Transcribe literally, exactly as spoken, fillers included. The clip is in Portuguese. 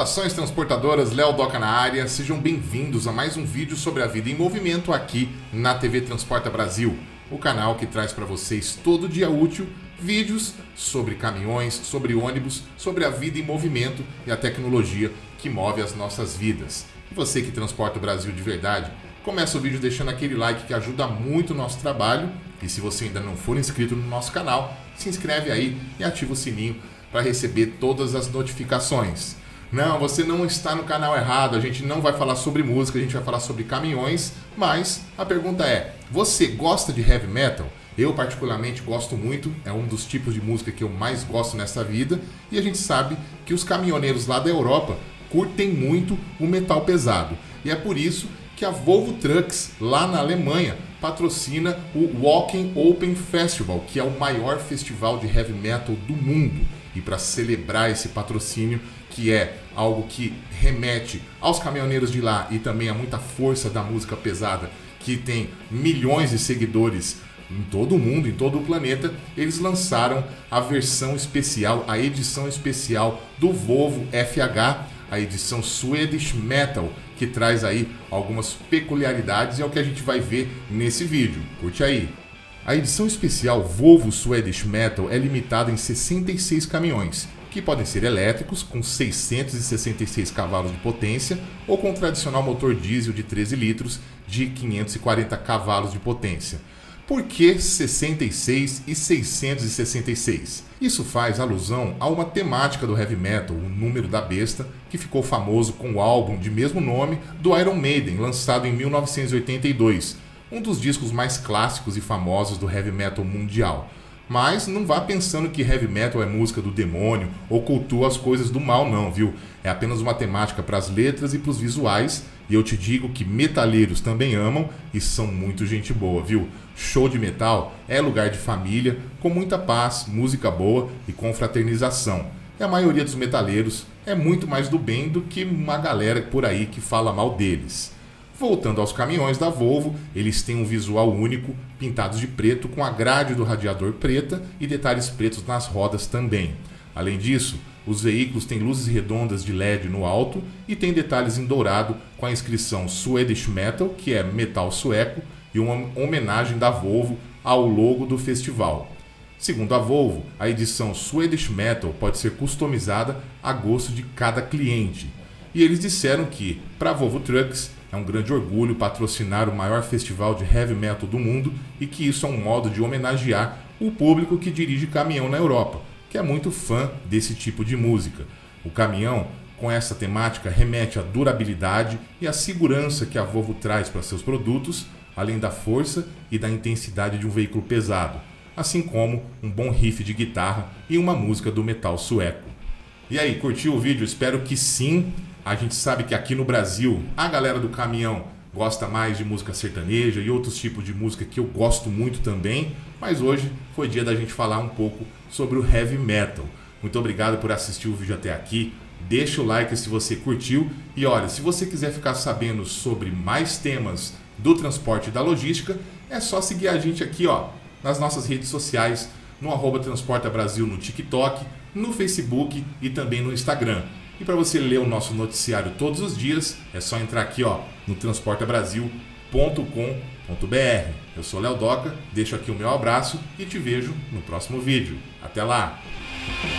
Saudações transportadoras, Léo Doca na área, sejam bem-vindos a mais um vídeo sobre a vida em movimento aqui na T V Transporta Brasil, o canal que traz para vocês todo dia útil vídeos sobre caminhões, sobre ônibus, sobre a vida em movimento e a tecnologia que move as nossas vidas. E você que transporta o Brasil de verdade, começa o vídeo deixando aquele like que ajuda muito o nosso trabalho, e se você ainda não for inscrito no nosso canal, se inscreve aí e ativa o sininho para receber todas as notificações. Não, você não está no canal errado, a gente não vai falar sobre música, a gente vai falar sobre caminhões, mas a pergunta é, você gosta de heavy metal? Eu particularmente gosto muito, é um dos tipos de música que eu mais gosto nessa vida, e a gente sabe que os caminhoneiros lá da Europa curtem muito o metal pesado. E é por isso que a Volvo Trucks, lá na Alemanha, patrocina o Wacken Open Festival, que é o maior festival de heavy metal do mundo. E para celebrar esse patrocínio, que é algo que remete aos caminhoneiros de lá e também a muita força da música pesada, que tem milhões de seguidores em todo o mundo, em todo o planeta, eles lançaram a versão especial, a edição especial do Volvo F H, a edição Swedish Metal, que traz aí algumas peculiaridades e é o que a gente vai ver nesse vídeo. Curte aí! A edição especial Volvo Swedish Metal é limitada em sessenta e seis caminhões, que podem ser elétricos, com seiscentos e sessenta e seis cavalos de potência, ou com o tradicional motor diesel de treze litros, de quinhentos e quarenta cavalos de potência. Por que sessenta e seis e seiscentos e sessenta e seis? Isso faz alusão a uma temática do heavy metal, o número da besta, que ficou famoso com o álbum de mesmo nome do Iron Maiden, lançado em mil novecentos e oitenta e dois, um dos discos mais clássicos e famosos do heavy metal mundial. Mas não vá pensando que heavy metal é música do demônio ou cultua as coisas do mal não, viu? É apenas uma temática para as letras e para os visuais, e eu te digo que metaleiros também amam e são muito gente boa, viu? Show de metal é lugar de família, com muita paz, música boa e confraternização. E a maioria dos metaleiros é muito mais do bem do que uma galera por aí que fala mal deles. Voltando aos caminhões da Volvo, eles têm um visual único, pintados de preto com a grade do radiador preta e detalhes pretos nas rodas também. Além disso, os veículos têm luzes redondas de L E D no alto e tem detalhes em dourado com a inscrição Swedish Metal, que é metal sueco, e uma homenagem da Volvo ao logo do festival. Segundo a Volvo, a edição Swedish Metal pode ser customizada a gosto de cada cliente. E eles disseram que, para a Volvo Trucks, é um grande orgulho patrocinar o maior festival de heavy metal do mundo e que isso é um modo de homenagear o público que dirige caminhão na Europa, que é muito fã desse tipo de música. O caminhão, com essa temática, remete à durabilidade e à segurança que a Volvo traz para seus produtos, além da força e da intensidade de um veículo pesado, assim como um bom riff de guitarra e uma música do metal sueco. E aí, curtiu o vídeo? Espero que sim! A gente sabe que aqui no Brasil a galera do caminhão gosta mais de música sertaneja e outros tipos de música que eu gosto muito também, mas hoje foi dia da gente falar um pouco sobre o heavy metal. Muito obrigado por assistir o vídeo até aqui, deixa o like se você curtiu e olha, se você quiser ficar sabendo sobre mais temas do transporte e da logística, é só seguir a gente aqui ó, nas nossas redes sociais, no arroba Transporta Brasil no TikTok, no Facebook e também no Instagram. E para você ler o nosso noticiário todos os dias, é só entrar aqui ó, no transporta brasil ponto com ponto br. Eu sou Léo Doca, deixo aqui o meu abraço e te vejo no próximo vídeo. Até lá!